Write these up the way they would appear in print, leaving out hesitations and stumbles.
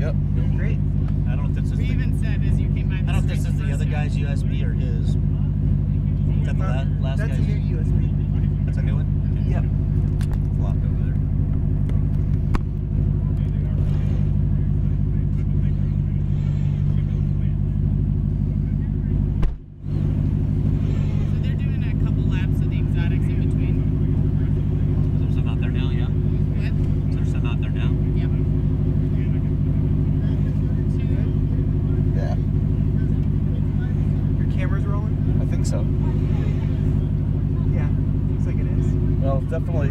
Yep. Great. I don't know if this is We even said as you came by the I don't know if this is street the other guy's USB or his. Is that the last That's guy's? a new USB. That's a new one? Yep. Flopped over there. So they're doing a couple laps of the exotics in between. Is there some out there now? Yeah. What? Is there some out there now? Yep. Yeah. Your camera's rolling? I think so. Yeah. Looks like it is. Well, it's definitely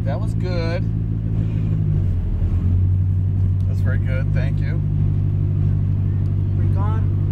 That was good. That's very good. Thank you. We're gone.